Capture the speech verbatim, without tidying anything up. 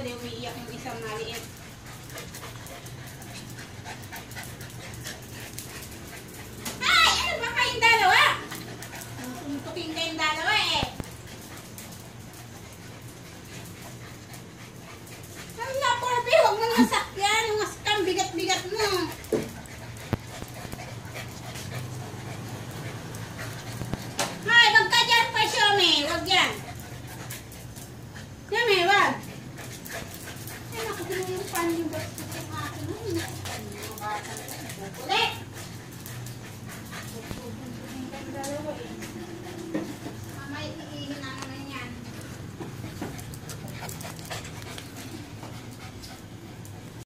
hindi umiiyak yung isang maliit. Ay! Ano ba kayong dalawa? Suntukin kayong dalawa eh. Hala, Furby, huwag mo nasakyan. Masakang bigat-bigat mo. Ay, wag ka dyan pa, Xaiomi. Wag yan. Xaiomi, wag. Ay, nakagulong yung pan yung basto ko ng akin. Mga bata. Ulit. Dalawa eh.